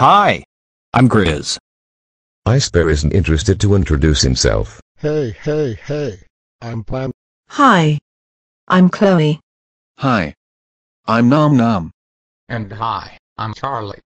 Hi, I'm Grizz. Ice Bear isn't interested to introduce himself. Hey, I'm Pam. Hi, I'm Chloe. Hi, I'm Nom Nom. And hi, I'm Charlie.